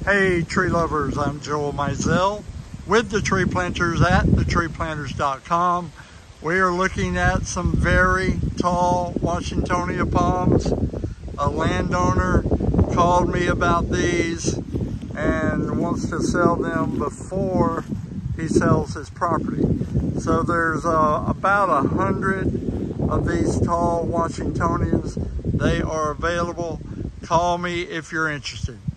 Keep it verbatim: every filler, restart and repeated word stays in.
Hey tree lovers, I'm Joel Mizell with the Tree Planters at the tree planters dot com. We are looking at some very tall Washingtonia palms. A landowner called me about these and wants to sell them before he sells his property. So there's uh, about a hundred of these tall Washingtonias. They are available. Call me if you're interested.